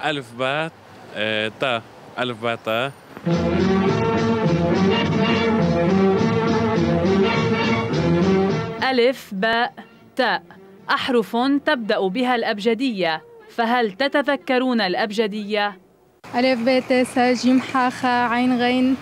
ألف باء تاء. ألف باء تاء. ألف باء تاء أحرف تبدأ بها الأبجدية، فهل تتذكرون الأبجدية؟ ألف باء تاء سا جيم حاء خاء عين غين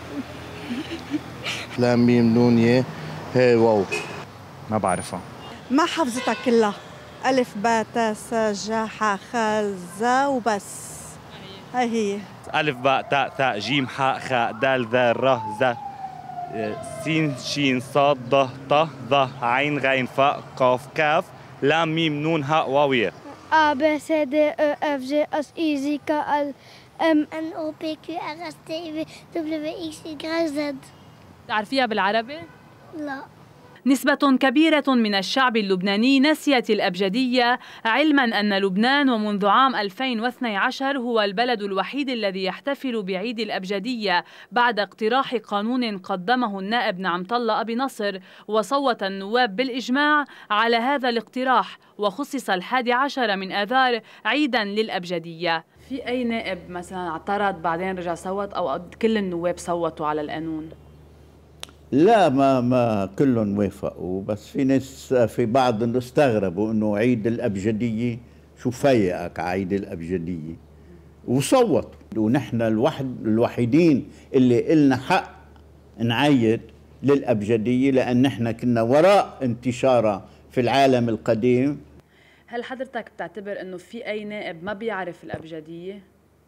لام ميم نون ياء هاء واو. ما بعرفها، ما حافظتها كلها. ألف باء تاء سا جا حاء خاء زا وبس. هاي هي. ألف باء تاء ثاء جيم حاء خاء دال ذال ره ز سين شين صاد ض ط ظ عين غين فاء قاف كاف لام ميم نون هاء واوية. A, B, C, D, E, F, G, H, I, J, K, L, M, N, O, P, Q, R, S, T, U, W, X, Y, Z. تعرفيها بالعربي؟ لا. نسبة كبيرة من الشعب اللبناني نسيت الأبجدية، علما أن لبنان ومنذ عام 2012 هو البلد الوحيد الذي يحتفل بعيد الأبجدية بعد اقتراح قانون قدمه النائب نعمت الله أبي نصر، وصوت النواب بالإجماع على هذا الاقتراح، وخصص 11 من آذار عيدا للأبجدية. في أي نائب مثلا اعترض بعدين رجع صوت، أو كل النواب صوتوا على القانون؟ لا، ما كلهم وافقوا، بس في ناس، في بعض استغربوا انه عيد الابجديه شو فايقك على عيد الابجديه، وصوتوا. ونحن الوحيدين اللي إلنا حق نعيد للابجديه، لان نحن كنا وراء انتشارها في العالم القديم. هل حضرتك بتعتبر انه في اي نائب ما بيعرف الابجديه؟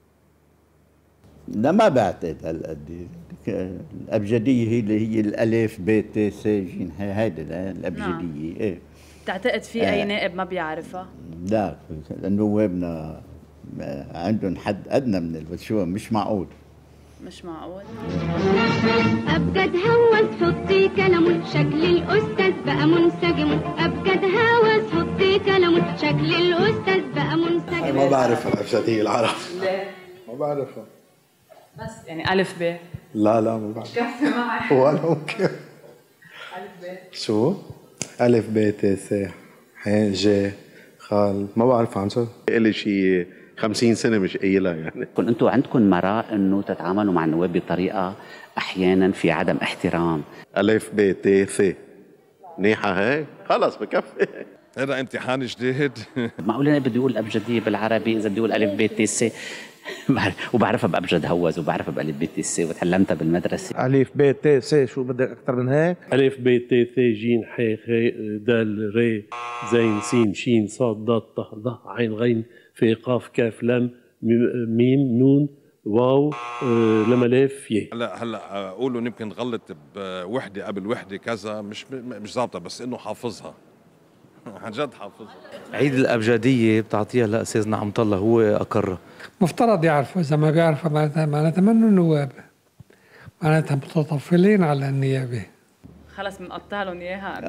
لا، ما بعتقد هالقد. الابجديه هي اللي هي الالف ب ت س ج، هيدي الابجديه. نعم. ايه. بتعتقد في اي نائب ما بيعرفها؟ لا، نوابنا عندهم حد ادنى من شو، مش معقول. مش معقول. أبجد هوس حطي كلام شكل الأستاذ بقى منسجم. أبجد هوس حطي كلام شكل الأستاذ بقى منسجم. ما بعرف الأبجدية العرب. ليه؟ ما بعرفها. بس يعني ألف ب. لا ما بعرف. كفي معي. ولا ممكن. ألف ب. شو؟ ألف ب ت س ح ج خال، ما بعرف عن جد. إلي شيء 50 سنة مش قايلها يعني. أنتم عندكم مراء أنه تتعاملوا مع النواب بطريقة أحيانا في عدم احترام. ألف ب ت ث منيحة هاي؟ خلص بكفي. هذا امتحان جديد. معقول أنا بدي أقول أبجدية بالعربي إذا بدي أقول ألف ب ت س، وبعرفها بأبجد هوز وبعرفها بألف ب ت س وتعلمتها بالمدرسة. ألف ب ت س، شو بدك أكثر من هيك؟ ألف ب ت ث ج ح خ د ر زين س ش ص ض ط ظ عين غين ف ق ك لام ميم نون واو لما لف ي. هلا قولوا يمكن نغلط بوحده قبل وحده كذا، مش ظابطه، بس انه حافظها. عن جد حافظها. عيد الأبجدية بتعطيها لأستاذ نعمت الله، هو أقرها. مفترض يعرفوا، إذا ما بيعرفوا معناتها منه النواب، معناتها متطفلين على النيابة. خلص بنقطع لهم اياها.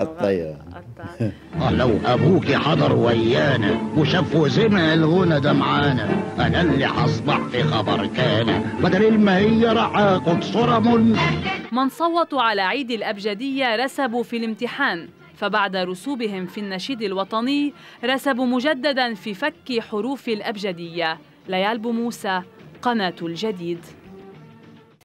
قطع. لو ابوك حضر ويانا وشاف وزنا الغنى ده معانا، انا اللي هصبح في خبر كان، بدل ما هي راح اخد صوره من صوتوا على عيد الابجديه رسبوا في الامتحان، فبعد رسوبهم في النشيد الوطني رسبوا مجددا في فك حروف الابجديه. ليال بو موسى، قناه الجديد.